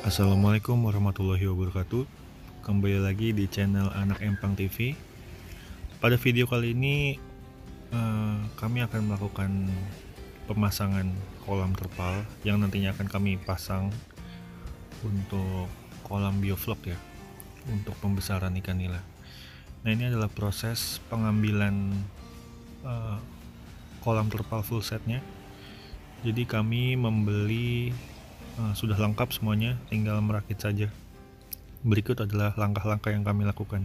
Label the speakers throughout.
Speaker 1: Assalamualaikum warahmatullahi wabarakatuh. Kembali lagi di channel Anak Empang TV. Pada video kali ini kami akan melakukan pemasangan kolam terpal yang nantinya akan kami pasang untuk kolam bioflok ya, untuk pembesaran ikan nila. Nah, ini adalah proses pengambilan kolam terpal full setnya. Jadi kami membeli sudah lengkap semuanya, tinggal merakit saja. Berikut adalah langkah-langkah yang kami lakukan.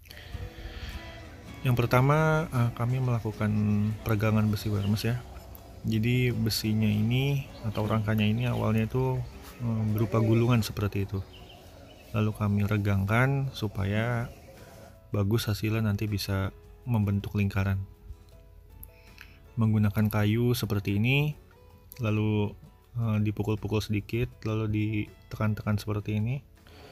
Speaker 1: Yang pertama, kami melakukan peregangan besi wermes ya. Jadi besinya ini atau rangkanya ini awalnya itu berupa gulungan seperti itu. Lalu kami regangkan supaya bagus hasilnya, nanti bisa membentuk lingkaran. Menggunakan kayu seperti ini, lalu dipukul-pukul sedikit, lalu ditekan-tekan seperti ini.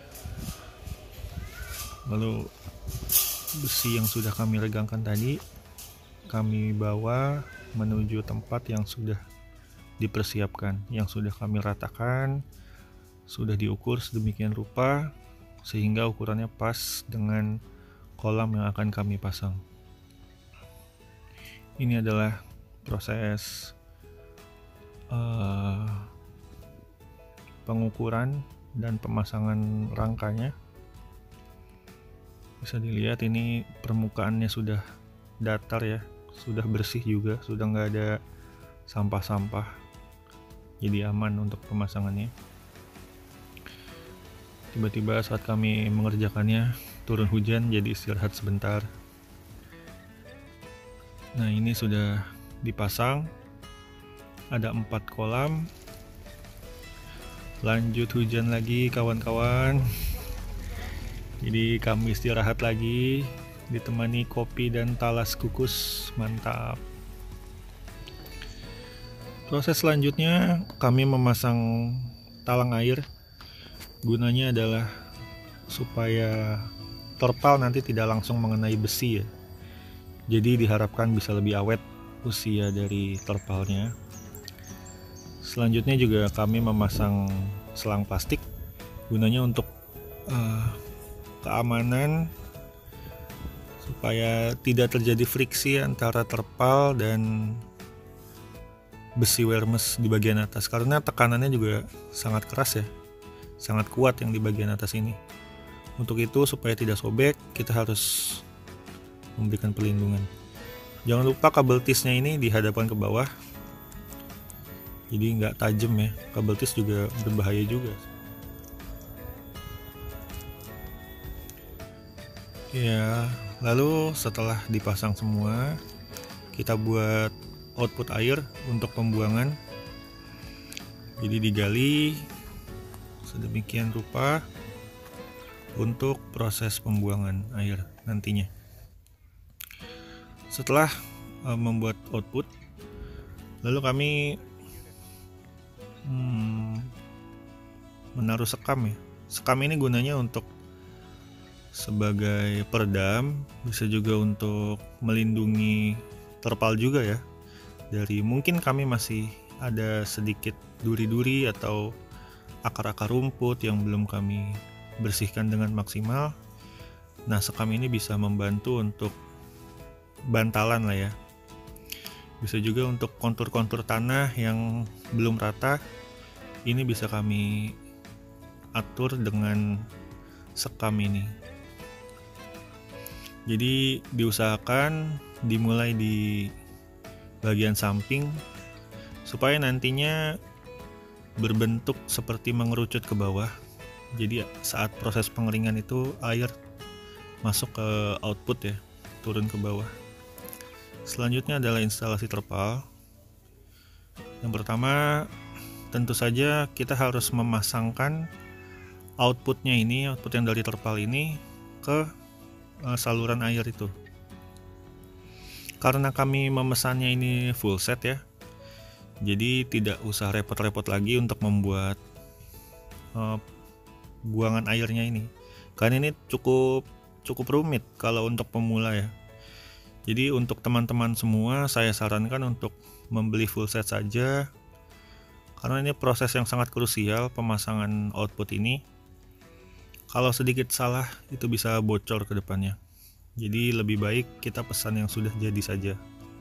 Speaker 1: Lalu besi yang sudah kami regangkan tadi kami bawa menuju tempat yang sudah dipersiapkan, yang sudah kami ratakan, sudah diukur sedemikian rupa sehingga ukurannya pas dengan kolam yang akan kami pasang. Ini adalah proses pengukuran dan pemasangan rangkanya. Bisa dilihat ini permukaannya sudah datar ya, sudah bersih juga, sudah nggak ada sampah-sampah, jadi aman untuk pemasangannya. Tiba-tiba saat kami mengerjakannya turun hujan, jadi istirahat sebentar. Nah, ini sudah dipasang, ada 4 kolam. Lanjut hujan lagi kawan-kawan, jadi kami istirahat lagi, ditemani kopi dan talas kukus. Mantap. Proses selanjutnya kami memasang talang air. Gunanya adalah supaya terpal nanti tidak langsung mengenai besi ya, jadi diharapkan bisa lebih awet usia dari terpalnya. Selanjutnya juga kami memasang selang plastik, gunanya untuk keamanan supaya tidak terjadi friksi antara terpal dan besi wermes di bagian atas, karena tekanannya juga sangat keras ya, sangat kuat yang di bagian atas ini. Untuk itu supaya tidak sobek, kita harus memberikan perlindungan. Jangan lupa kabel tisnya ini dihadapkan ke bawah, jadi nggak tajam ya. Kabel tis juga berbahaya juga ya. Lalu setelah dipasang semua, kita buat output air untuk pembuangan. Jadi digali sedemikian rupa untuk proses pembuangan air nantinya. Setelah membuat output, lalu kami menaruh sekam ya. Sekam ini gunanya untuk sebagai peredam, bisa juga untuk melindungi terpal juga ya, dari mungkin kami masih ada sedikit duri-duri atau akar-akar rumput yang belum kami bersihkan dengan maksimal. Nah, sekam ini bisa membantu untuk bantalan lah ya. Bisa juga untuk kontur-kontur tanah yang belum rata, ini bisa kami atur dengan sekam ini. Jadi diusahakan dimulai di bagian samping supaya nantinya berbentuk seperti mengerucut ke bawah. Jadi saat proses pengeringan itu air masuk ke output ya, turun ke bawah. Selanjutnya adalah instalasi terpal. Yang pertama, tentu saja kita harus memasangkan outputnya ini, output yang dari terpal ini ke saluran air itu. Karena kami memesannya ini full set ya, jadi tidak usah repot-repot lagi untuk membuat buangan airnya ini, karena ini cukup rumit kalau untuk pemula ya. Jadi untuk teman-teman semua saya sarankan untuk membeli full set saja, karena ini proses yang sangat krusial pemasangan output ini. Kalau sedikit salah itu bisa bocor ke depannya. Jadi lebih baik kita pesan yang sudah jadi saja.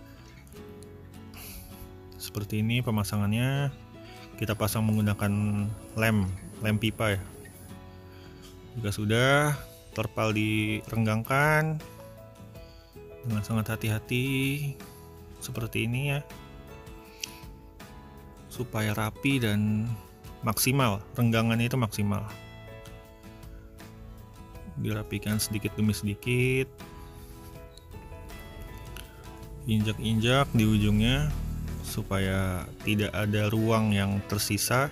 Speaker 1: Seperti ini pemasangannya. Kita pasang menggunakan lem pipa ya. Jika sudah, terpal direnggangkan dengan sangat hati-hati seperti ini ya, supaya rapi dan maksimal. Renggangannya itu maksimal, dirapikan sedikit demi sedikit, injak-injak di ujungnya supaya tidak ada ruang yang tersisa.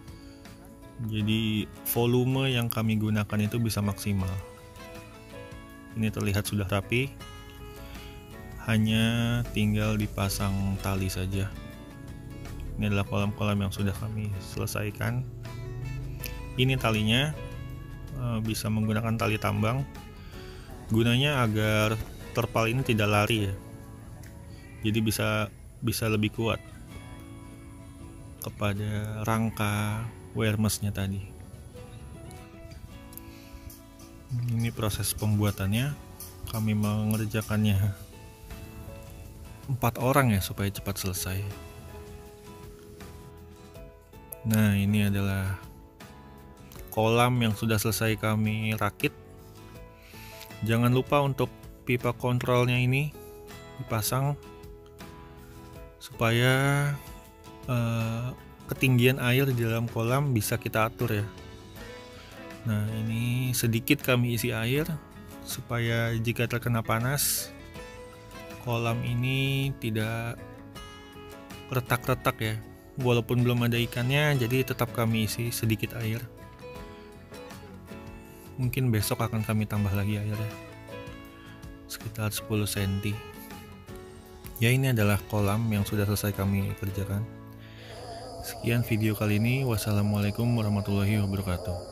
Speaker 1: Jadi volume yang kami gunakan itu bisa maksimal. Ini terlihat sudah rapi, hanya tinggal dipasang tali saja. Ini adalah kolam-kolam yang sudah kami selesaikan. Ini talinya bisa menggunakan tali tambang, gunanya agar terpal ini tidak lari ya. Jadi bisa lebih kuat kepada rangka wire mesh-nya tadi. Ini proses pembuatannya. Kami mengerjakannya 4 orang ya supaya cepat selesai. Nah, ini adalah kolam yang sudah selesai kami rakit. Jangan lupa untuk pipa kontrolnya ini dipasang supaya ketinggian air di dalam kolam bisa kita atur ya. Nah, ini sedikit kami isi air supaya jika terkena panas kolam ini tidak retak-retak ya. Walaupun belum ada ikannya, jadi tetap kami isi sedikit air. Mungkin besok akan kami tambah lagi airnya, sekitar 10 cm. Ya, ini adalah kolam yang sudah selesai kami kerjakan. Sekian video kali ini. Wassalamualaikum warahmatullahi wabarakatuh.